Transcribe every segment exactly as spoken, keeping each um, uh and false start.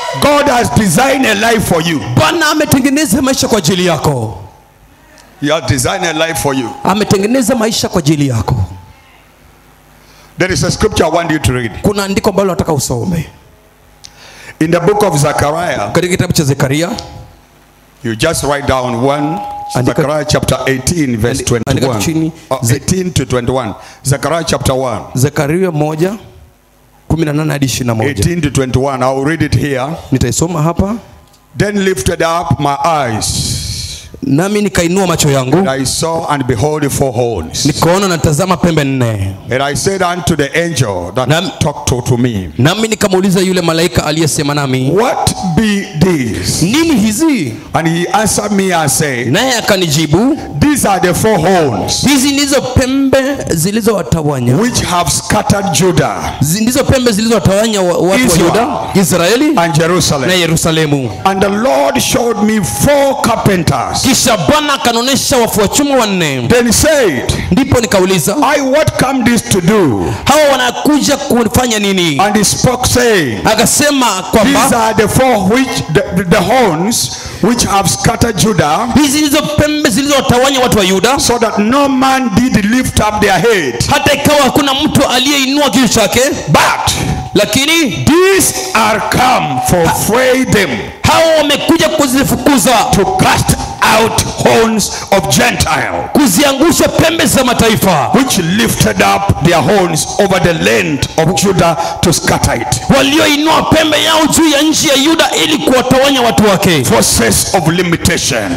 God has designed a life for you. Bwana ametengeneza maisha kwa ajili yako. He has designed a life for you. Ametengeneza maisha kwa ajili yako. There is a scripture I want you to read. Kuna andiko ambalo nataka usome. In the book of Zechariah. Katika kitabu cha Zekaria. You just write down one. Zechariah chapter eighteen verse twenty-one. Oh, eighteen to twenty-one. Zechariah chapter one. Zekaria moja kumi na nane hadi ishirini na moja. eighteen to twenty-one. I will read it here. Nitaisoma hapa. Then lifted up my eyes. Nami nikainua macho yangu. And I saw and behold four horns. Nikaona na tazama pembe nne. And I said unto the angel that Nam, talked to, to me. Nami nikamuuliza yule malaika aliyesema nami. What be these? Nini hizi? And he answered me and said. Naye akanijibu. These are the four horns. Hizi ndizo pembe zilizowatawanya. Which have scattered Judah. Ndizo pembe zilizowatawanya watu wa Yuda, Israeli and Jerusalem. Na Yerusalemu. And the Lord showed me four carpenters. Kisha Bwana akanonesha wafua chuma wanne. Then he said. Ndipo nikauliza. I what come this to do? Hawa wanakuja kufanya nini? And he spoke saying. Akasema kwamba. These are the four which the, the, the horns which have scattered Judah. Hizi ndizo pembe zilizowatawanya watu wa Yuda. So that no man did lift up their head. Hata ikawa hakuna mtu aliyeinua kichwa chake. But lakini these are come for fray them. Hao wamekuja kuzifukuza. To cast out horns of Gentile. Kuziangusha pembe za mataifa. Which lifted up their horns over the land of Judah to scatter it. Walioinua pembe yao juu ya nchi ya Yuda ili kuwatawanya watu wake. Forces of limitation.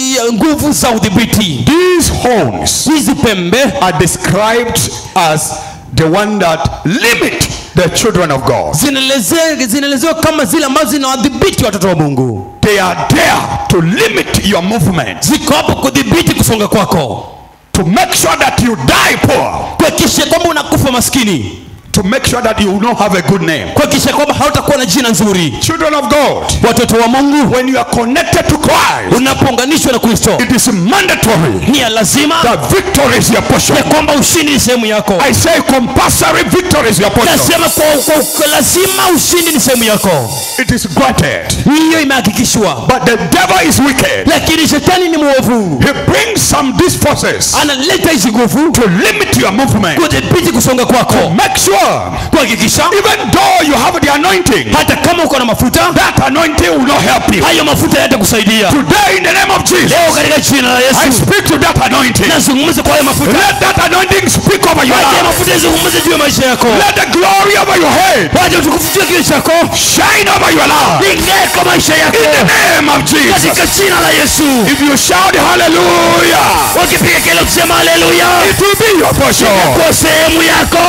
Nguvu za udhibiti. These horns. Hizi pembe are described as the one that limit the children of God. Zinaelezewa kama zile ambazo zinawadhibiti watoto wa Mungu. They are there to limit your movement. Ziko hapo kudhibiti kusonga kwako. To make sure that you die poor. Kuhakikisha kwamba unakufa maskini. To make sure that you will not have a good name. Kuhakikisha kwamba hautakuwa na jina nzuri. Children of God. Watoto wa Mungu. When you are connected to Christ. Unapounganishwa na Kristo. It is mandatory. Ni lazima. That victory is your portion. Ya kwamba ushindi ni sehemu yako. I say compulsory victory is your portion. Nasema kwa, kwa lazima ushindi ni sehemu yako. It is granted. Hiyo imehakikishwa. But the devil is wicked. Lakini shetani ni mwovu. He brings some these forces. Analeta hizo nguvu. To limit your movement. Kudhibiti kusonga kwako. To make sure. Kuhakikisha even though you have the anointing, hata kama uko na mafuta, that anointing will not help you. Hayo mafuta yatakusaidia. Today in the name of Jesus, leo katika jina la Yesu, I speak to that anointing. Nazungumza kwa hayo mafuta. Let that anointing speak over your life. Hayo mafuta yazungumze juu ya maisha yako. Let the glory over your head. Wacha utukufu juu ya kichwa chako. Shine over your life. Ing'ae kwa maisha yako. In the name of Jesus. Katika jina la Yesu. If you shout hallelujah, ukipiga kelele kusema hallelujah, it will be your portion. Kwa sehemu yako.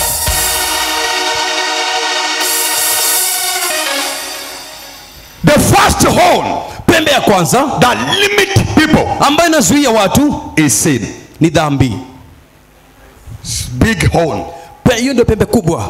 The first horn, pembe ya kwanza, that limit people, ambayo inazuia watu, is sin. Ni dhambi. Big horn. Hiyo ndio pembe kubwa.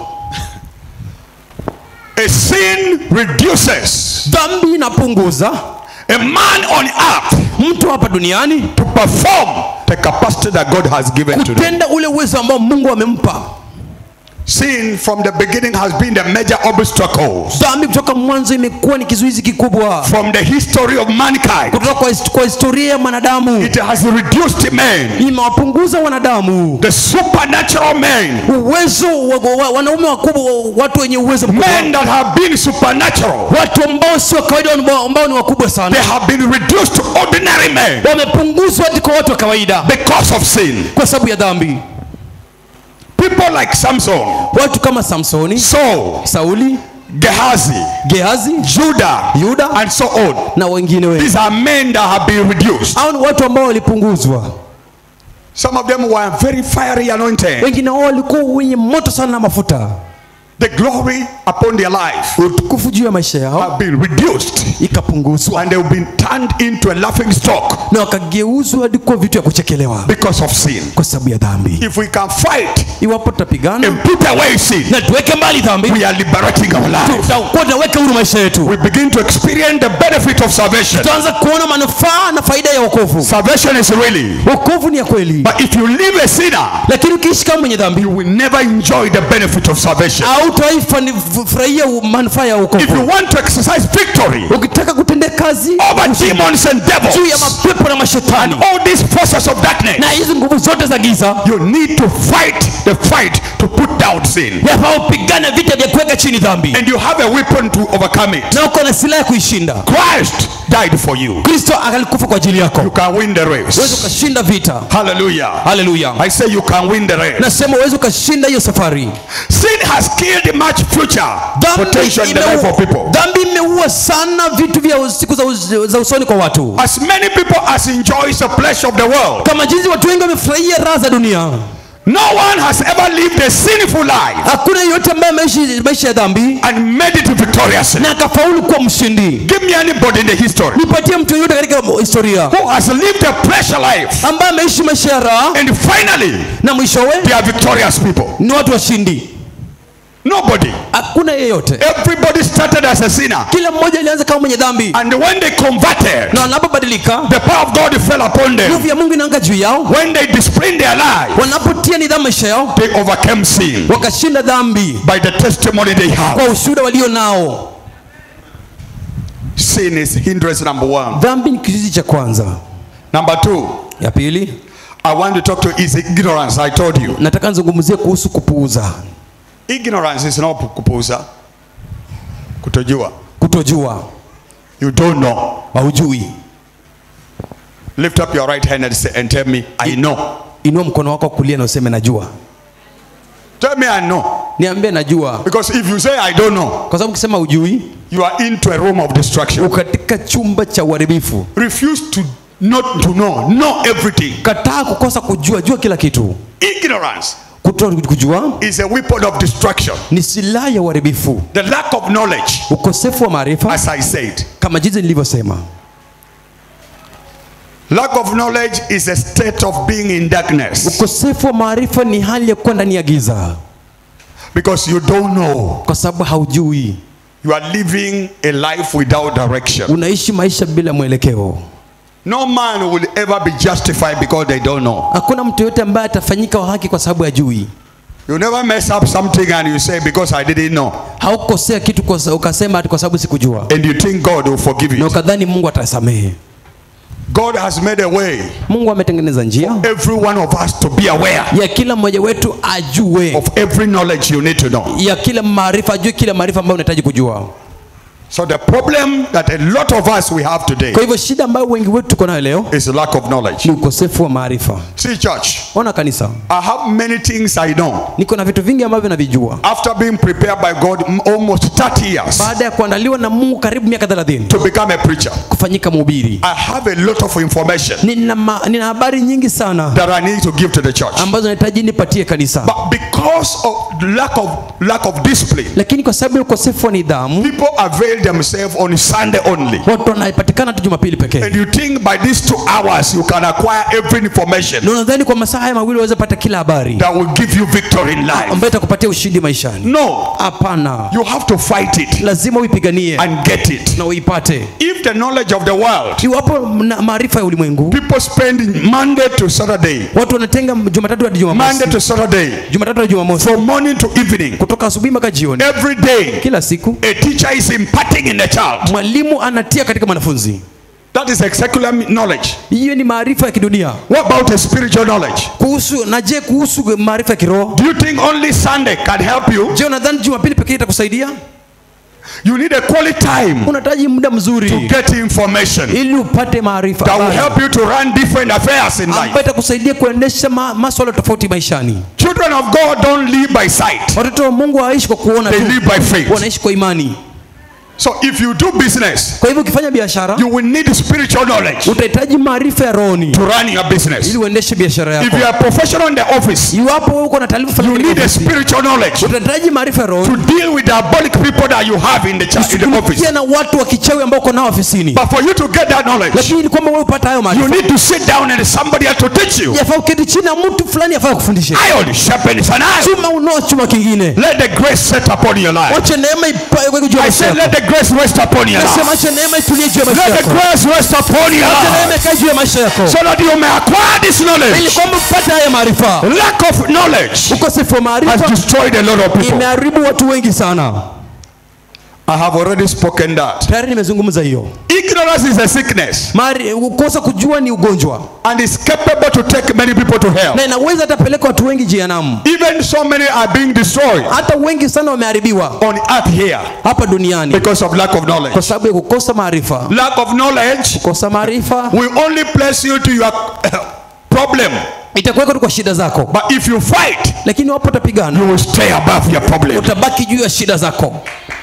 A sin reduces. Dhambi inapunguza. A man on earth, mtu hapa duniani, to perform the capacity that God has given to them. Kutenda ule uwezo ambao Mungu amempa. Sin from the beginning has been the major obstacle. Dhambi kutoka mwanzo imekuwa ni kizuizi kikubwa. From the history of mankind. Kutoka kwa, kwa historia ya wanadamu. It has reduced men. Imewapunguza wanadamu. The supernatural men. Uwezo wa, wa, wanaume wakubwa, watu wenye uwezo mkubwa. Men that have been supernatural. Watu ambao sio kawaida, ambao ni wakubwa sana. They have been reduced to ordinary men. Wamepunguzwa hadi kwa watu wa kawaida. Because of sin. Kwa sababu ya dhambi. People like Samson, watu kama Samsoni, Saul, Sauli, Gehazi, Gehazi, Judah, Yuda, and so on. Na wengine wengi. These are men that have been reduced. Hao ni watu ambao walipunguzwa. Some of them were very fiery anointed. Wengine wao walikuwa wenye moto sana na mafuta. The glory upon their life, utukufu juu ya maisha yao, have been reduced, ikapunguzwa, and they've been turned into a laughing stock, na wakageuzwa hadi kuwa vitu ya kuchekelewa because of sin. Kwa sababu ya dhambi. If we can fight, iwapo tutapigana and put away sin, na tuweke mbali dhambi, we are liberating our life. Tutakuwa tunaweka huru maisha yetu. We begin to experience the benefit of salvation. Tutaanza kuona manufaa na faida ya wokovu. Salvation is really, wokovu ni ya kweli. But if you live a sinner, lakini ukiishi kama mwenye dhambi, you will never enjoy the benefit of salvation. Au hautafurahia manufaa ya wokovu. If you want to exercise victory, ukitaka kutenda kazi over demons and devils, juu ya mapepo na mashetani, and all these forces of darkness, na hizo nguvu zote za giza, you need to fight the fight to put down sin. yafaa upigane vita vya kuweka chini dhambi, and you have a weapon to overcome it. na uko na silaha ya kuishinda. Christ died for you. Kristo alikufa kwa ajili yako. You can win the race. Uwezo ukashinda vita. Hallelujah. Hallelujah. I say you can win the race. Nasema uwezo ukashinda hiyo safari. Sin has killed much future potential in the life of people. Dhambi imeua sana vitu vya siku za, za usoni kwa watu. As many people as enjoys the pleasure of the world, kama jinsi watu wengi wamefurahia raha za dunia, no one has ever lived a sinful life, hakuna yeyote ambaye ameishi maisha ya dhambi and made it victorious, na akafaulu kuwa mshindi. Give me anybody in the history, nipatie mtu yeyote katika historia, who has lived a pleasure life, ambaye ameishi maisha ya raha, and finally na mwishowe they are victorious people. ni watu washindi. Nobody. Hakuna yeyote. Everybody started as a sinner. Kila mmoja alianza kama mwenye dhambi. And when they converted, na wanapobadilika, the power of God fell upon them. Nguvu ya Mungu inaanga juu yao. When they disciplined their life, wanapotia nidhamu maisha yao, they overcame sin. Wakashinda dhambi by the testimony they have. Kwa ushuhuda walio nao. Sin is hindrance number one. Dhambi ni kizuizi cha kwanza. Number two. Ya pili, I want to talk to is ignorance. I told you. Nataka nizungumzie kuhusu kupuuza. Ignorance is not kupuuza. Kutojua. Kutojua. You don't know. Haujui. Lift up your right hand and say and tell me I know. Inua mkono wako kulia na useme najua. Tell me I know. Niambie najua. Because if you say I don't know, kwa sababu ukisema hujui, you are into a room of destruction. Ukatika chumba cha uharibifu. Refuse to not to know. Know everything. Kataa kukosa kujua, jua kila kitu. Ignorance kujua is a weapon of destruction. Ni silaha ya uharibifu. The lack of knowledge, ukosefu wa maarifa, as I said, kama jinsi nilivyosema. Lack of knowledge is a state of being in darkness. Ukosefu wa maarifa ni hali ya kuwa ndani ya giza. Because you don't know. Kwa sababu haujui. You are living a life without direction. Unaishi maisha bila mwelekeo. No man will ever be justified because they don't know. Hakuna mtu yote ambaye atafanyika wa haki kwa sababu hajui. You never mess up something and you say because I didn't know. Haukosea kitu kwa ukasema ati kwa sababu sikujua. And you think God will forgive you. Na ukadhani Mungu atasamehe. God has made a way. Mungu ametengeneza njia. Every one of us to be aware. Ya kila mmoja wetu ajue. Of every knowledge you need to know. Ya kila maarifa, ajue kila maarifa ambayo unahitaji kujua. So the problem that a lot of us we have today, kwa hivyo shida ambayo wengi wetu tuko nayo leo, is lack of knowledge. Ni ukosefu wa maarifa. See church. Ona kanisa. I have many things I know. Niko na vitu vingi ambavyo navijua. After being prepared by God almost thirty years. Baada ya kuandaliwa na Mungu karibu miaka thelathini. To become a preacher. Kufanyika mhubiri. I have a lot of information. Nina nina habari nyingi sana. That I need to give to the church. Ambazo nahitaji nipatie kanisa. But because of lack of lack of discipline. Lakini kwa sababu ya ukosefu wa nidhamu, people avail themselves on Sunday only. Watu wanapatikana tu Jumapili pekee. And you think by these two hours you can acquire every information. Na unadhani kwa masaa haya mawili unaweza pata kila habari. That will give you victory in life. Ambayo itakupatia ushindi maishani. No. Hapana. You have to fight it. Lazima uipiganie. And get it. Na uipate. If the knowledge of the world. Iwapo maarifa ya ulimwengu. People spend Monday to Saturday. Watu wanatenga Jumatatu hadi Jumamosi. Monday to Saturday. Jumatatu hadi Jumamosi. From morning to evening. Kutoka asubuhi mpaka jioni. Every day. Kila siku. A teacher is imparting in the child. Mwalimu anatia katika mwanafunzi. That is a secular knowledge. Hiyo ni maarifa ya kidunia. What about a spiritual knowledge? Kuhusu na je kuhusu maarifa ya kiroho? Do you think only Sunday can help you? Je, unadhani Jumapili pekee itakusaidia? You need a quality time. Unahitaji muda mzuri to get information. Ili upate maarifa. That will help you to run different affairs in life. Ambayo itakusaidia kuendesha masuala tofauti maishani. Children of God don't live by sight. Watoto wa Mungu hawaishi kwa kuona tu. They live by faith. Wanaishi kwa imani. So if you do business, kwa hivyo ukifanya biashara, you will need spiritual knowledge. Utahitaji maarifa ya rohoni to run your business. Ili uendeshe biashara yako. If you are professional in the office, iwapo uko na taarifa, you need a spiritual knowledge. Utahitaji maarifa ya rohoni to deal with the diabolic people that you have in the church, in the office. Na watu wa kichawi ambao uko nao ofisini. But for you to get that knowledge, lakini kwamba wewe upate hayo maarifa, you need to sit down and somebody else to teach you. Yafaa uketi chini na mtu fulani afanye kufundisha. Iron sharpens an iron. Chuma unoa chuma kingine. Let the grace set upon your life. Wacha neema ipae juu yako. I said let the grace rest upon you. Nasema acha neema itulie juu ya maisha Let yako. the grace rest upon you. Acha neema ikae juu ya maisha yako. So that you may acquire this knowledge. Ili kwamba upate haya maarifa. Lack of knowledge ukosefu wa maarifa has destroyed a lot of people. Imeharibu watu wengi sana. I have already spoken that. Tayari nimezungumza hiyo. Ignorance is a sickness. Mari kukosa kujua ni ugonjwa. And is capable to take many people to hell. Na inaweza hatapeleka watu wengi jehanamu. Even so many are being destroyed. Hata wengi sana wameharibiwa on earth here. Hapa duniani. Because of lack of knowledge. Kwa sababu ya kukosa maarifa. Lack of knowledge. Kukosa maarifa. will only place you to your problem. Itakuweka tu kwa shida zako. But if you fight, lakini wapo utapigana, you will stay above your problem. Utabaki juu ya shida zako.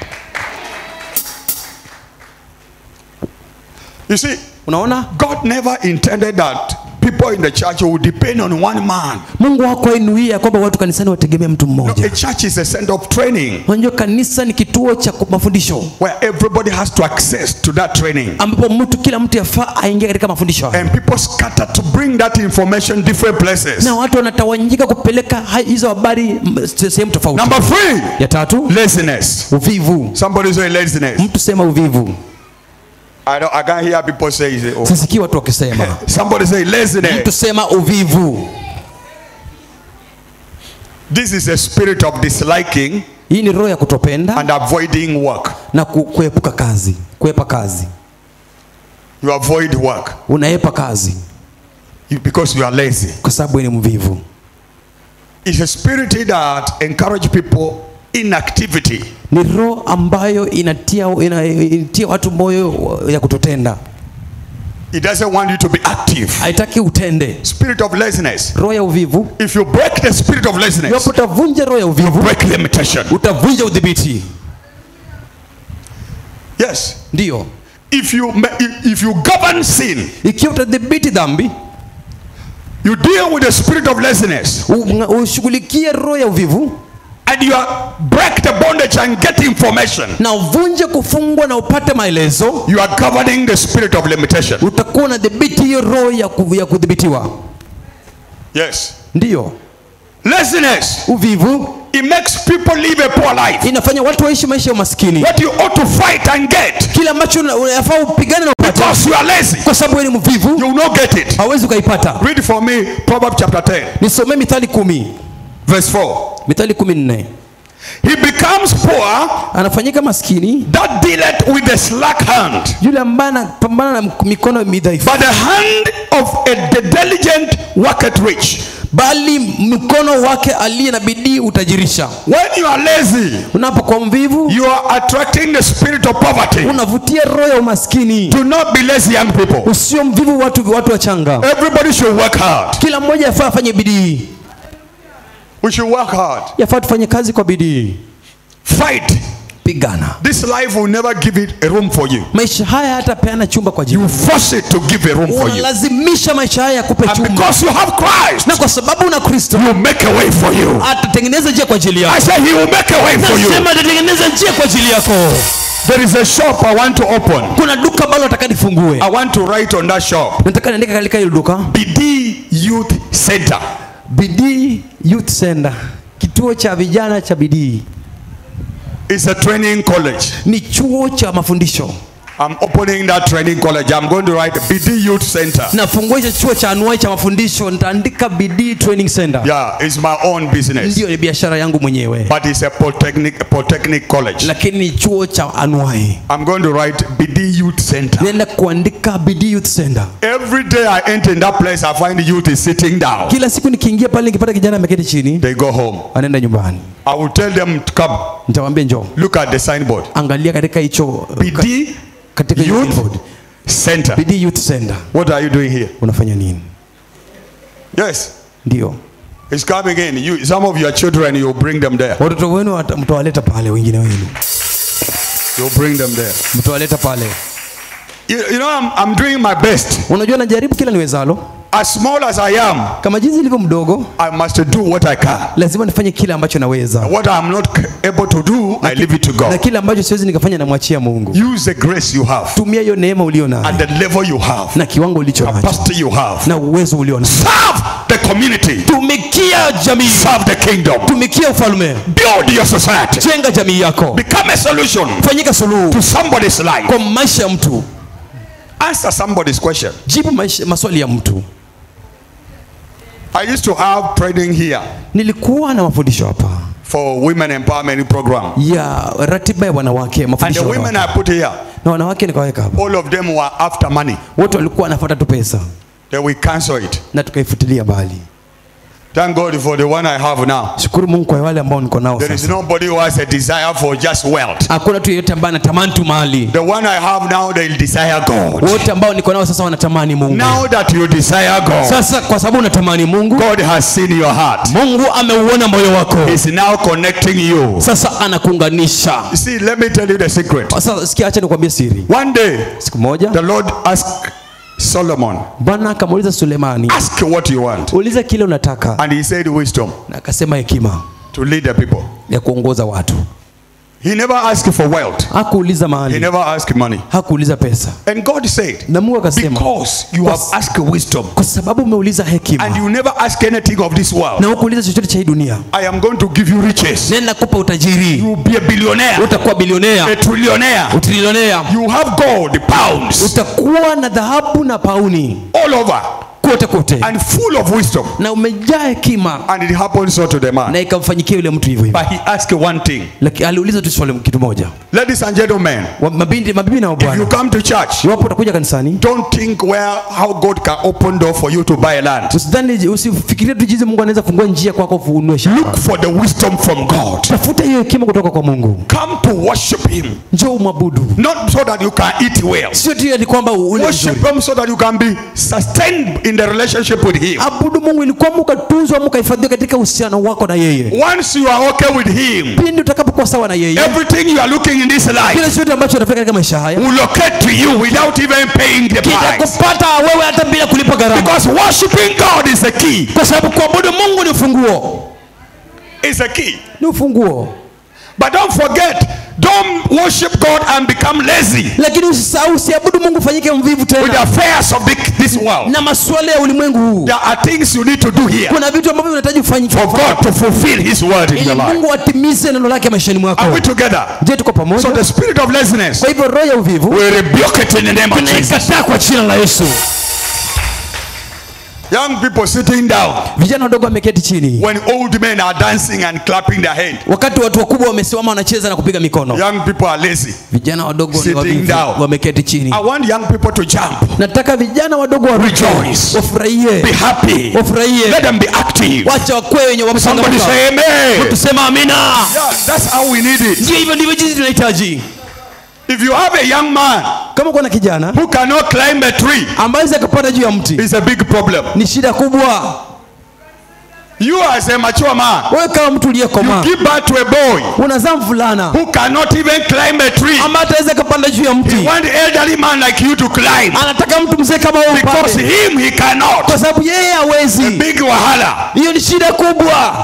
You see, unaona? God never intended that people in the church would depend on one man. Mungu hakuinuia kwamba watu kanisani wategemea mtu mmoja. No, a church is a center of training. Unajua kanisa ni kituo cha mafundisho. Where everybody has to access to that training. Ambapo mtu kila mtu yafaa aingie katika mafundisho. And people scatter to bring that information different places. Na watu wanatawanyika kupeleka hizo habari sehemu tofauti. Number three. Ya tatu. Laziness. Uvivu. Somebody say laziness. Mtu sema uvivu. I don't, I can't hear people say it. Oh. Sisikii watu wakisema. Somebody say laziness. Mtu sema uvivu. This is a spirit of disliking. Hii ni roho ya kutopenda and avoiding work. Na kuepuka kazi, kuepa kazi. You avoid work. Unaepa kazi. You, because you are lazy. Kwa sababu ni mvivu. It's a spirit that encourage people inactivity. Ni roho ambayo inatia inatia watu moyo ya kutotenda. It doesn't want you to be active. Haitaki utende. Spirit of laziness. Roho ya uvivu. If you break the spirit of laziness, you utavunja roho ya uvivu. You break limitation. Utavunja udhibiti. Yes. Ndio. If you if you govern sin, ikiwa utadhibiti dhambi, you deal with the spirit of laziness. Ushughulikie roho ya uvivu. And you are break the bondage and get information. Na uvunje kufungwa na upate maelezo. You are governing the spirit of limitation. Utakuwa na dhibiti hiyo roho ya kudhibitiwa. Yes. Ndio. Laziness. Uvivu. It makes people live a poor life. Inafanya watu waishi maisha ya maskini. What you ought to fight and get. Kila ambacho unafaa upigane na upate. Because you are lazy. Kwa sababu wewe ni mvivu. You will not get it. Hauwezi kuipata. Read for me Proverbs chapter ten. Nisomee Mithali kumi. Verse four. Mithali kumi na nne. He becomes poor. Anafanyika maskini. That dealeth with the slack hand. Yule ambaye anapambana na mikono midhaifu. But the hand of a the diligent worketh rich. Bali mkono wake aliye na bidii utajirisha. When you are lazy, unapokuwa mvivu, you are attracting the spirit of poverty. Unavutia roho ya umaskini. Do not be lazy, young people. Usio mvivu watu watu wachanga. Everybody should work hard. Kila mmoja yafaa afanye bidii. We should work hard. Yafaa tufanye kazi kwa bidii. Fight. Pigana. This life will never give it a room for you. Maisha haya hatapeana chumba kwa ajili. You force it to give a room for you. Unalazimisha maisha haya kupe chumba. And because you have Christ, na kwa sababu una Kristo, you make a way for you. Atatengeneza njia kwa ajili yako. I say he will make a way for you. Nasema atatengeneza njia kwa ajili yako. There is a shop I want to open. Kuna duka ambalo nataka nifungue. I want to write on that shop. Nataka niandike katika hilo duka. Bidii Youth Center. Bidii Youth Center. Kituo cha vijana cha bidii. It's a training college. Ni chuo cha mafundisho. I'm opening that training college. I'm going to write Bidii Youth Center. Nafungua chuo cha anuai cha mafundisho, nitaandika Bidii Training Center. Yeah, it's my own business. Ndio, ni biashara yangu mwenyewe. But it's a polytechnic polytechnic college. Lakini ni chuo cha anuai. I'm going to write Bidii Youth Center. Nenda kuandika Bidii Youth Center. Every day I enter in that place, I find the youth is sitting down. Kila siku nikiingia pale nikipata kijana ameketi chini, they go home. Anaenda nyumbani. I will tell them to come. Nitawaambia njoo. Look at the signboard. Angalia katika hicho Bidii katika Youth Center. Bidii Youth Center. What are you doing here? Unafanya nini? Yes. Ndio. It's coming in. You, some of your children, you bring them there. Watoto wenu mtawaleta pale, wengine wenu. You bring them there. Mtawaleta pale. You, you know, I'm, I'm doing my best. Unajua najaribu kila niwezalo. As small as I am, kama jinsi nilivyo mdogo, I must do what I can. lazima nifanye kile ambacho naweza. What I am not able to do, I leave it to God. Na kile ambacho siwezi nikafanya namwachia Mungu. Use the grace you have. Tumia hiyo neema ulio nayo. At the level you have. Na kiwango ulicho nacho. Capacity you have. Na uwezo ulio nayo. Serve the community. Tumikia jamii. Serve the kingdom. Tumikia ufalme. Build your society. Jenga jamii yako. Become a solution. Fanyika suluhu to somebody's life. Kwa maisha ya mtu. Answer somebody's question. Jibu maisha, maswali ya mtu. I used to have training here. Nilikuwa na mafundisho hapa. For women empowerment program. Ya ratiba ya wanawake, mafundisho. And the women I put here. Na wanawake nikaweka hapa. All of them were after money. Wote walikuwa wanafuata tu pesa. Then we cancel it. Na tukaifutilia mbali. Thank God for the one I have now. Shukuru Mungu kwa wale ambao niko nao sasa. There is nobody who has a desire for just wealth. Hakuna tu yeyote ambaye anatamani tu mali. The one I have now, they desire God. Wote ambao niko nao sasa wanatamani Mungu. Now that you desire God. Sasa kwa sababu unatamani Mungu, God has seen your heart. Mungu ameuona moyo wako. He's now connecting you. Sasa anakuunganisha. You see, let me tell you the secret. Sasa sikia, acha nikwambie siri. One day, siku moja, the Lord asked Solomon, Bwana akamuuliza Sulemani, ask what you want. Uliza kile unataka. And he said wisdom. Na akasema hekima. To lead the people. Ya kuongoza watu. He never asked for wealth. Hakuuliza mali. He never asked money. Hakuuliza pesa. And God said, na Mungu akasema, because you have asked wisdom. Kwa sababu umeuliza hekima. And you never ask anything of this world. Na hukuuliza chochote cha hii dunia. I am going to give you riches. Nenda kupa utajiri. You will be a billionaire. Utakuwa bilionea. A trillionaire. Utrilionea. You have gold, pounds. Utakuwa na dhahabu na pauni. All over. Kote kote. And full of wisdom. Na umejaa hekima. And it happened so to the man. Na ikamfanyikia yule mtu hivyo hivyo. But he asked one thing. Lakini aliuliza tu swali kitu moja. Ladies and gentlemen, mabindi mabibi na mabwana, if you come to church, iwapo utakuja kanisani, don't think where how God can open door for you to buy land. Usidhani, usifikirie tu jinsi Mungu anaweza fungua njia kwako ufunue shamba. Look for the wisdom from God. Tafuta hiyo hekima kutoka kwa Mungu. Come to worship him. Njoo umwabudu. Not so that you can eat well. Sio tu ni kwamba ule worship him so that you can be sustained in the relationship with him. Abudu Mungu ili kwamba ukatunzwa, mkahifadhiwa katika uhusiano wako na yeye. Once you are okay with him, pindi utakapokuwa sawa na yeye, everything you are looking in this life, kile chote ambacho unafanya katika maisha haya will locate to you without even paying the price. Kitakupata wewe hata bila kulipa gharama. Because worshiping God is the key. Kwa sababu kuabudu Mungu ni ufunguo. It's the key. Ni ufunguo. But don't forget, don't worship God and become lazy. Lakini usisahau, usiabudu Mungu fanyike mvivu tena. With the affairs of the, this world. Na masuala ya ulimwengu huu. There are things you need to do here. Kuna vitu ambavyo unahitaji kufanya for God to fulfill his word in your life. Mungu atimize neno lake maishani mwako. Are we together? Je, tuko pamoja? So the spirit of laziness, kwa hivyo roho ya uvivu, we rebuke it in the name of Jesus. Tunakataa kwa jina la Yesu. Young people sitting down. Vijana wadogo wameketi chini. When old men are dancing and clapping their hand. Wakati watu wakubwa wamesimama wanacheza na kupiga mikono. Young people are lazy. Vijana wadogo ni wavivu, wameketi chini. I want young people to jump. Nataka vijana wadogo wa rejoice. Wafurahie. Be happy. Wafurahie. Let them be active. Wacha wakwe wenye wamesonga. Somebody say amen. Tusema amina. Yeah, that's how we need it. Ndio hivyo ndivyo jinsi tunahitaji. If you have a young man, kama kuna kijana who cannot climb a tree, ambaye akapanda juu ya mti, is a big problem. Ni shida kubwa. You as a mature man, wewe kama mtu uliyekomaa, you give birth to a boy, unazaa mvulana who cannot even climb a tree, ambaye ataweza kupanda juu ya mti. He want elderly man like you to climb. Anataka mtu mzee kama wewe upande. Because him he cannot. Kwa sababu yeye hawezi. A big wahala. Hiyo ni shida kubwa.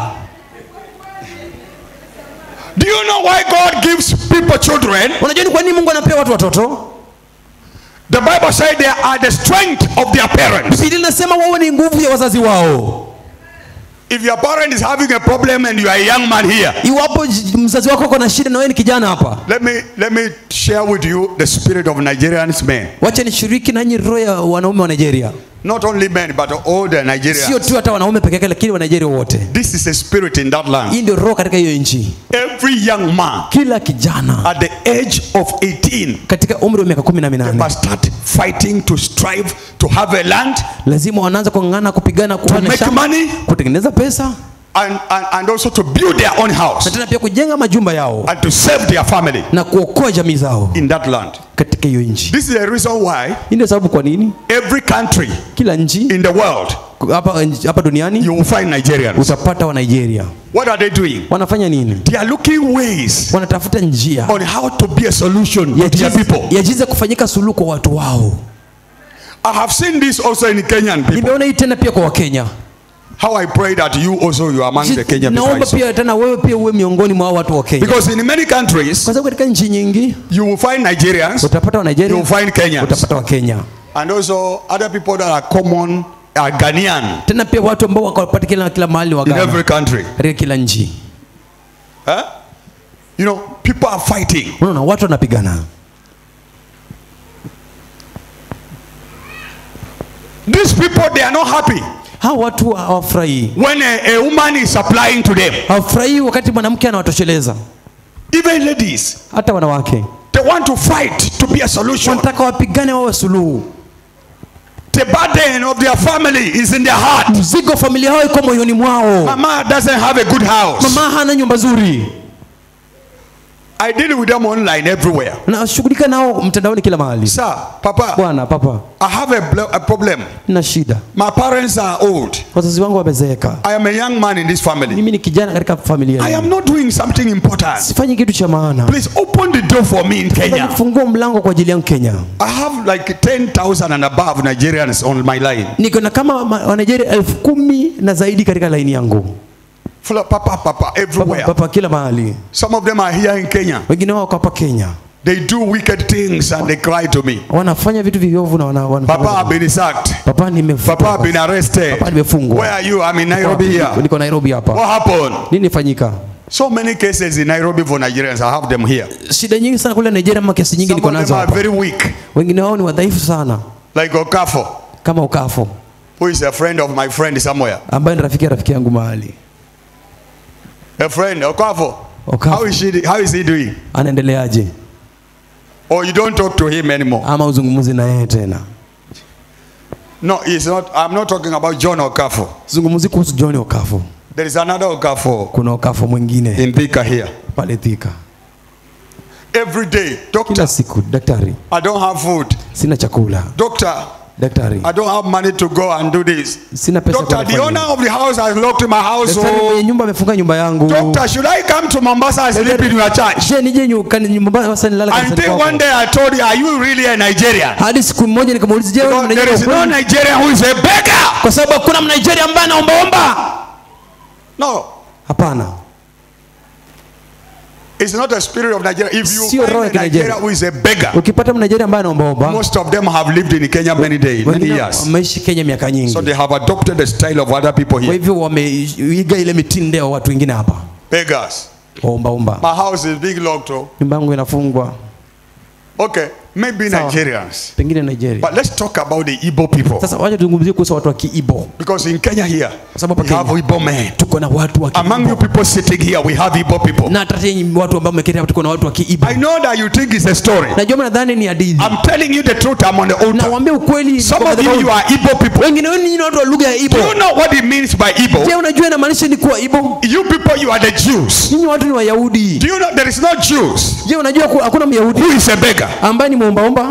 Do you know why God gives people children? Unajua ni kwa nini Mungu anapea watu watoto? The Bible says they are the strength of their parents. Biblia inasema wao ni nguvu ya wazazi wao. If your parent is having a problem and you are a young man here, iwapo mzazi wako kuna shida na wewe ni kijana hapa, let me let me share with you the spirit of Nigerians men. Wacha nishiriki nanyi roho ya wanaume wa Nigeria. Not only men but all the Nigerians. Sio tu hata wanaume peke yake lakini wa Nigeria wote. This is a spirit in that land. Hii ndio roho katika hiyo nchi. Every young man, kila kijana at the age of eighteen, katika umri wa miaka kumi na minane, must start fighting to strive to have a land. Lazima wanaanza kung'ang'ana kupigana kuwa na shamba, kutengeneza pesa. And, and, and also to build their own house. Na tena pia kujenga majumba yao. And to save their family. Na kuokoa jamii zao. In that land. Katika hiyo nchi. This is the reason why. Hii ndio sababu kwa nini every country, kila nchi in the world, hapa hapa duniani, you will find Nigerians. Utapata wa Nigeria. What are they doing? Wanafanya nini? They are looking ways. Wanatafuta njia on how to be a solution ya to their people. Ya jinsi kufanyika suluhu kwa watu wao. I have seen this also in Kenyan people. Nimeona hii tena pia kwa Wakenya. How I pray that you also you are among the Kenyan people. Naomba pia tena wewe pia uwe miongoni mwa watu wa Kenya. Because in many countries, kwa sababu katika nchi nyingi, you will find Nigerians, utapata wa Nigeria, you will find Kenyans, utapata wa Kenya. And also other people that are common are Ghanaian. Tena pia watu ambao wakapatikana kila mahali wa Ghana. In every country. Katika kila nchi. Huh? You know, people are fighting. Unaona watu wanapigana. These people, they are not happy. Hao watu hawafurahi. When a, a woman is supplying to them. Hawafurahi wakati mwanamke anawatosheleza. Even ladies. Hata wanawake. They want to fight to be a solution. Wanataka wapigane wawe suluhu. The burden of their family is in their heart. Mzigo familia yao iko moyoni mwao. Mama doesn't have a good house. Mama hana nyumba nzuri. I deal with them online everywhere. Na shughulika nao mtandaoni kila mahali. Sir, papa. Bwana, papa. I have a, a problem. Na shida. My parents are old. Wazazi wangu wamezeeka. I am a young man in this family. Mimi ni kijana katika familia hii. I am not doing something important. Sifanyi kitu cha maana. Please open the door for me in Kenya. Fungua mlango kwa ajili yangu Kenya. I have like ten thousand and above Nigerians on my line. Niko na kama wa Nigeria elfu kumi na zaidi katika line yangu. Full of papa papa everywhere. Papa, papa kila mahali. Some of them are here in Kenya. Wengine wao hapa Kenya. They do wicked things and they cry to me. Wanafanya vitu viovu na wana, wana Papa have been sacked. Papa nimefungwa. Papa have been arrested. Papa nimefungwa. Where are you? I'm in Nairobi here. Niko Nairobi hapa. What happened? Nini fanyika? So many cases in Nairobi for Nigerians. I have them here. Shida nyingi sana kule Nigeria, ama kesi nyingi niko nazo hapa. Some of them are very weak. Wengine wao ni wadhaifu sana. Like Okafo. Kama Okafo. Who is a friend of my friend somewhere. Ambaye ni rafiki rafiki yangu mahali. A friend, Okafo. Okafo. How is she? How is he doing? Anaendeleaje? Or you don't talk to him anymore? Ama uzungumuzi na yeye tena? No, it's not. I'm not talking about John Okafo. Zungumuzi kuhusu John Okafo. There is another Okafo. Kuna Okafo mwingine. In Thika here. Pale Thika. Every day, doctor. Kila siku, daktari. I don't have food. Sina chakula. Doctor. Daktari. I don't have money to go and do this. Sina pesa. Doctor, the owner of the house has locked my house. Daktari, mwenye nyumba amefunga nyumba yangu. Doctor, should I come to Mombasa and sleep in your church? Je, nije Mombasa nilala kanisani Until kwako? one day I told you, are you really a Nigerian? Hadi siku moja nikamuuliza, je, wewe ni There is no Nigerian who is a beggar. Kwa sababu hakuna Mnigeria ambaye anaombaomba. No. Hapana. It's not a spirit of Nigeria. If you Sio roho ya find a Nigeria who is a beggar, ukipata Mnigeria ambaye anaombaomba, most of them have lived in Kenya many days, many years. Wameishi Kenya miaka nyingi. So they have adopted the style of other people Kwa here. hivyo wameiga ile mitindo ya watu wengine hapa. Beggars. Waombaomba. My house is big locked though. Nyumba yangu inafungwa. Okay, maybe Sawa. Nigerians. Pengine Nigeria. But let's talk about the Igbo people. Sasa wacha tuzungumzie kuhusu watu wa Kiibo. Because in Kenya here, Sababu we have Igbo men. Tuko na watu wa Kiibo. Among you people sitting here, we have Igbo people. Na hata watu ambao mmeketi hapa tuko na watu wa Kiibo. I know that you think it's a story. Najua mnadhani ni hadithi. I'm telling you the truth, I'm on the altar. Nawaambia ukweli. Some of you, you are Igbo people. Wengine wenu ni watu wa lugha ya Igbo. Do you know what it means by Igbo? Je, unajua inamaanisha ni kuwa Igbo? You people, you are the Jews. Ninyi watu ni Wayahudi. Do you know there is no Jews? Je, unajua hakuna Myahudi Who is a beggar? ambaye ni muombaomba?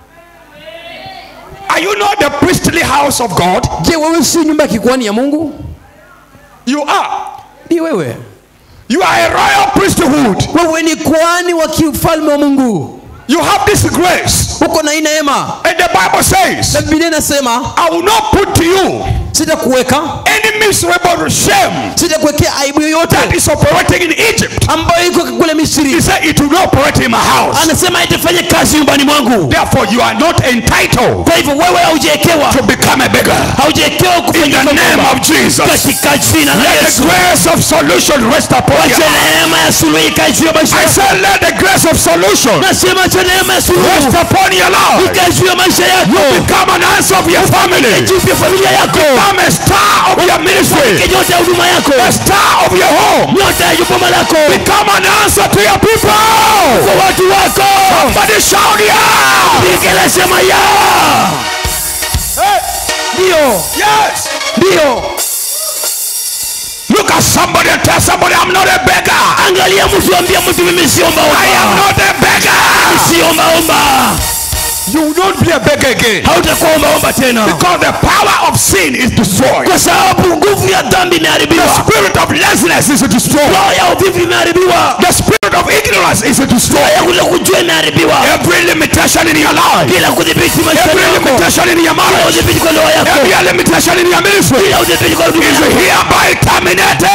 Are you not the priestly house of God? Je, wewe si nyumba ya kikuhani ya Mungu? You are. Ni wewe. You are a royal priesthood. Wewe ni kuhani wa kifalme wa Mungu. You have this grace. Uko na ina neema. And the Bible says, Na Biblia inasema, I will not put to you sitakuweka any miserable shame sitakuwekea aibu yoyote that is operating in Egypt. ambayo iko kule Misri. He said it will not operate in my house. Anasema itafanya kazi nyumbani mwangu. Therefore you are not entitled Kwa hivyo wewe haujaekewa to become a beggar. haujaekewa kufanya In the name of Jesus. katika jina la Let Yesu. the grace of solution rest upon you. Wacha neema ya suluhu ikae juu ya maisha I yako. said let the grace of solution Nasema acha neema ya suluhu rest upon your life. ikae juu ya maisha yako. Become an answer of your family. Juu ya familia yako. Become a star of your ministry. Nyota ya huduma yako. A star of your home. Nyota ya jumba lako. Become an answer to your people. Kwa watu wako. Somebody shout yeah. Nikele sema ya. Ndio. Yes. Ndio. Look at somebody and tell somebody I'm not a beggar. Angalia mtu ambia mtu mimi si omba omba. I am not a beggar. Si omba omba. You will not be a beggar again. Hautakuwa omba omba tena. Because the power of sin is destroyed. Kwa sababu nguvu ya dhambi imeharibiwa. The spirit of laziness is destroyed. Roho ya uvivu imeharibiwa. The spirit of ignorance is destroyed. Every limitation in your life, every limitation in your marriage, every limitation in your ministry is hereby terminated.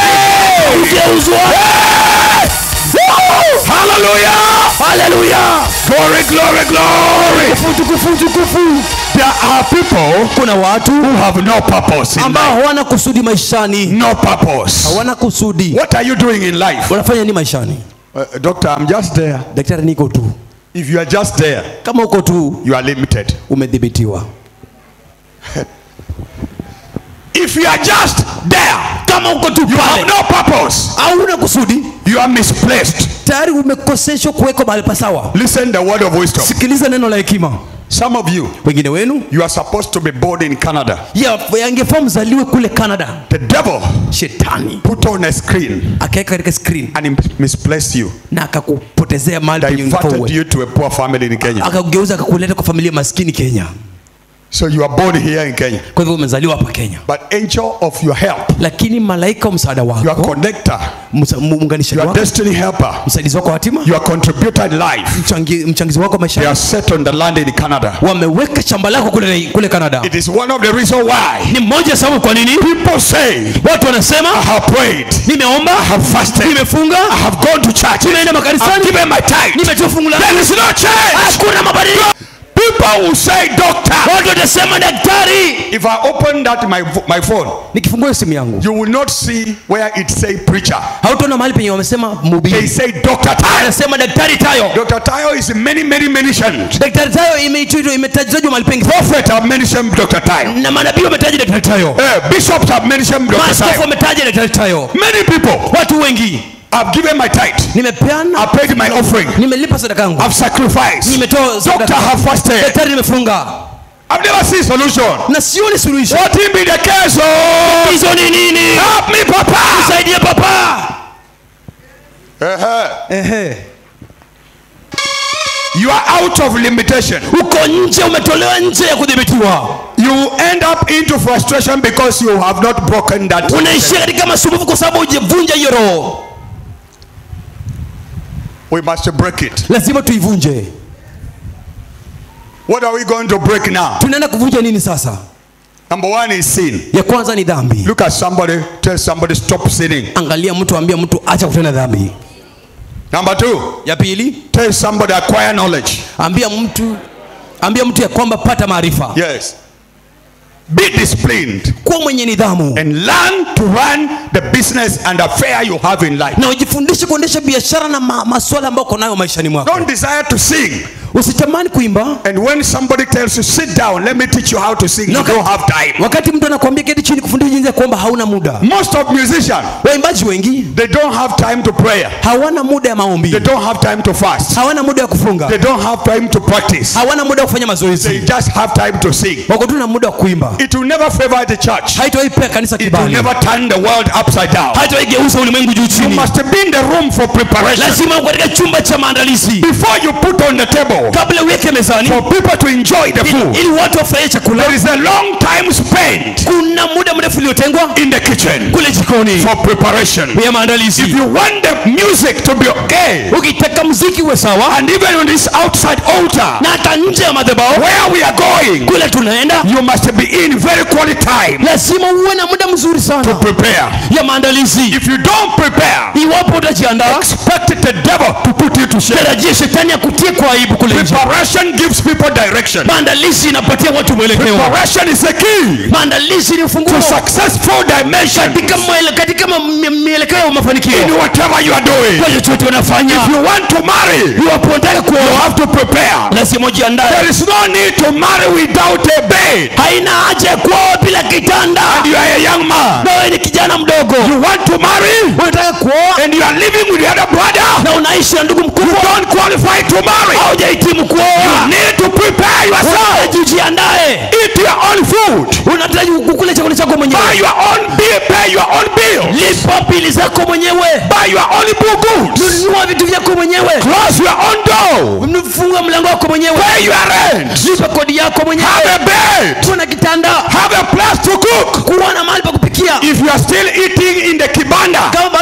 Hallelujah! Hallelujah! Glory, glory, glory! There are people kuna watu who have no purpose in ambao life. hawana kusudi maishani. No purpose. Hawana kusudi. What are you doing in life? Unafanya nini maishani? Uh, doctor, I'm just there. Daktari, niko tu. If you are just there, kama uko tu, you are limited. Umedhibitiwa. If you are just there, kama uko tu, you have no purpose. Hauna kusudi, you are misplaced. Tayari umekoseshwa kuweko mahali pasawa. Listen the word of wisdom. Sikiliza neno la hekima. Some of you, wengine wenu, you are supposed to be born in Canada. Ya yangefaa mzaliwe kule Canada. The devil, shetani, put on a screen, akaweka katika screen, and misplaced you, na akakupotezea mahali penye ungefaa. Diverted you to a poor family in Kenya. Akageuza akakuleta kwa familia maskini Kenya. So you are born here in Kenya. Kwa hivyo umezaliwa hapa Kenya. But angel of your help, lakini malaika msaada wako, your connector, muunganishaji wako, your destiny helper, msaidizi wako wa hatima, your contributor in life, mchangi, mchangizi wako maisha, they are set on the land in Canada. Wameweka shamba lako kule kule Canada. It is one of the reasons why, ni moja sababu kwa nini people say, watu wanasema, I have prayed, nimeomba, I have fasted, nimefunga, I have gone to church, nimeenda makanisani, I have given my tithe, nimetoa fungu langu. There is no change. Hakuna mabadiliko. People will say, doctor, watu watasema daktari. If I open that my my phone, nikifungua simu yangu, you will not see where it say preacher. Hautaona mahali penye wamesema mhubiri. They say Doctor Tayo. Anasema daktari Tayo. Doctor Tayo is many many mentioned. Daktari Tayo imeitwa imetajwa mahali pengi. Prophet have mentioned Doctor Tayo. Na manabii wametaja daktari Tayo. Eh, bishops have mentioned Doctor Tayo. Maaskofu wametaja daktari Tayo. Many people, watu wengi. I've given my tithe. Nimepeana. I paid my offering. Nimelipa sadaka yangu. I've sacrificed. Nimetoa sadaka. Doctor have fasted. Daktari nimefunga. I've never seen solution. Na sioni solution. What will be the case? Oh, hizo ni nini? Help me, Papa. Nisaidie Papa. Ehe. Ehe. You are out of limitation. Uko nje, umetolewa nje ya kudhibitiwa. You end up into frustration because you have not broken that. Unaishia katika masumbufu kwa sababu hujavunja hiyo roho. We must break it. Lazima tuivunje. What are we going to break now? Tunaenda kuvunja nini sasa? Number one is sin. Ya kwanza ni dhambi. Look at somebody, tell somebody stop sinning. Angalia mtu, ambia mtu acha kutenda dhambi. Number two. Ya pili, tell somebody acquire knowledge. Ambia mtu ambia mtu ya kwamba pata maarifa. Yes. Be disciplined. Kuwa mwenye nidhamu. And learn to run the business and affair you have in life. Na ujifundishe kuendesha biashara na ma masuala ambayo uko nayo maishani mwako. Don't desire to sing. Usitamani kuimba. And when somebody tells you sit down, let me teach you how to sing, no, you don't have time. Wakati mtu anakuambia keti chini kufundisha jinsi ya kuomba, hauna muda. Most of musicians, waimbaji wengi, they don't have time to pray. Hawana muda ya maombi. They don't have time to fast. Hawana muda ya kufunga. They don't have time to practice. Hawana muda wa kufanya mazoezi. They just have time to sing. Wako tu na muda wa kuimba. It will never favor the church. Haitaipea kanisa kibali. It will never turn the world upside down. Haitaigeuza ulimwengu juu chini. You must be in the room for preparation. Lazima uwe katika chumba cha maandalizi. Before you put on the table. Kabla uweke mezani. For people to enjoy the food. Ili watu wafurahie chakula. There is a long time spent. Kuna muda mrefu uliotengwa in the kitchen. Kule jikoni. For preparation. Ya maandalizi. If you want the music to be okay. Ukitaka muziki uwe sawa. And even on this outside altar. Na hata nje ya madhabahu. Where we are going. Kule tunaenda. You must be in very quality time. Lazima uwe na muda mzuri sana. To prepare. Ya maandalizi. If you don't prepare. Iwapo utajiandaa. Expect the devil to put you to shame. Tarajia shetani akutie kwa aibu kule nje. Preparation gives people direction. Maandalizi inapatia watu mwelekeo. Preparation is the key. Maandalizi ni ufunguo. To successful dimension. Katika mwele, katika mwelekeo wa mafanikio. In whatever you are doing. Kwa chochote unafanya. If you want to marry. Iwapo unataka kuoa. You have to prepare. Lazima ujiandae. There is no need to marry without a bed. Haina haja ya kuoa bila kitanda. And you are a young man. Na wewe ni kijana mdogo. You want to marry. Unataka kuoa. And you are living with the other brother. Na unaishi na ndugu mkubwa. You don't qualify to marry. Haujahitimu kuoa. You need to prepare yourself. Ujiandae. Eat your own food. Unahitaji kukula chakula chako mwenyewe. Buy your own bill. Pay your own bill. Lipa bili zako mwenyewe. Buy your own goods. Nunua vitu vyako mwenyewe. Close your own door. Funga mlango wako mwenyewe. Pay your rent. Lipa kodi yako mwenyewe. Have a bed. Kuwa na kitanda. Have a place to cook. Kuwa na mahali pa kupikia. If you are still eating in the kibanda. Kama bado unakula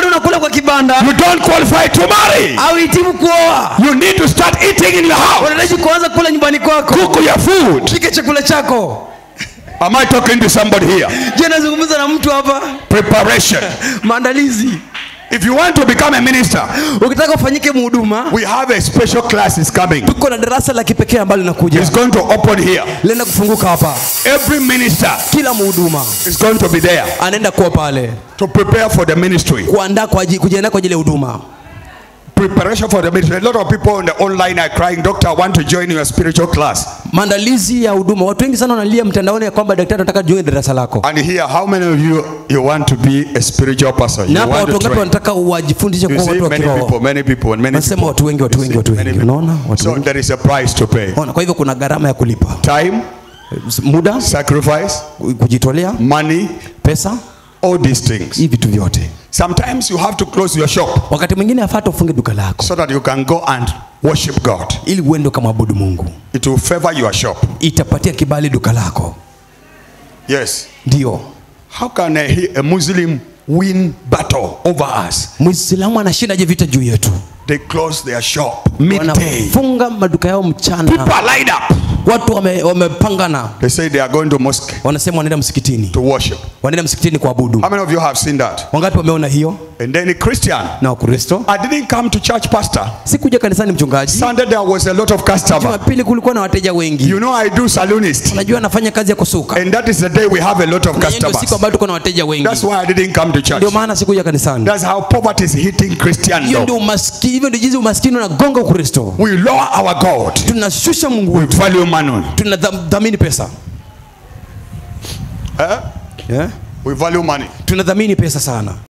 kwa kibanda, you don't qualify to marry. au hitimu kuoa. You need to start eating in your house. Unahitaji kuanza kula nyumbani kwako. Cook your food. Pika chakula chako. Am I talking to somebody here? Je, nazungumza na mtu hapa? Preparation. Maandalizi. If you want to become a minister, ukitaka ufanyike mhuduma, we have a special class is coming. Tuko na darasa la kipekee ambalo linakuja. It's going to open here. Lenda kufunguka hapa. Every minister, kila mhuduma is going to be there. Anaenda kuwa pale. To prepare for the ministry. Kuandaa kwa ajili kujiandaa kwa ajili ya huduma. Preparation for the ministry. A lot of people on the online are crying, "Doctor, I want to join your spiritual class." Maandalizi ya huduma. Watu wengi sana wanalia mtandaoni kwamba daktari anataka join darasa lako. And here, how many of you you want to be a spiritual person? You na want watu ngapi wanataka wajifundishe kwa watu wa kiroho? Many people, many people, many people. Nasema watu wengi, watu wengi, watu wengi. Unaona? Watu so wengi. there is a price to pay. Ona, kwa hivyo kuna gharama ya kulipa. Time, muda, sacrifice, kujitolea, money, pesa, all these things. Hivi vitu vyote. Sometimes you have to close your shop. Wakati mwingine afata ufunge duka lako. So that you can go and worship God. Ili uende kumwabudu Mungu. It will favor your shop. Itapatia kibali duka lako. Yes. Ndio. How can a, a Muslim win battle over us? Muislamu anashindaje vita juu yetu? They close their shop midday. Wanafunga maduka yao mchana. People are lined up. Watu wamepangana. Wame They say they are going to mosque. Wanasema wanaenda msikitini. To worship. Wanaenda msikitini kuabudu. How many of you have seen that? Wangapi wameona hiyo? And then a Christian. Na Wakristo. I didn't come to church, pastor. Sikuja kanisani mchungaji. Sunday there was a lot of customers. Jumapili kulikuwa na wateja wengi. You know I do salonist. Unajua nafanya kazi ya kusuka. And that is the day we have a lot of customers. Siku ambayo tuko na wateja wengi. That's why I didn't come to church. Ndio maana sikuja kanisani. That's how poverty is hitting Christian. Hiyo ndio umaskini, hivyo ndio jinsi umaskini unagonga Ukristo. We lower our God. Tunashusha Mungu wetu. We value money. Tunadhamini pesa. Eh? Yeah? We value money. Tunadhamini pesa sana.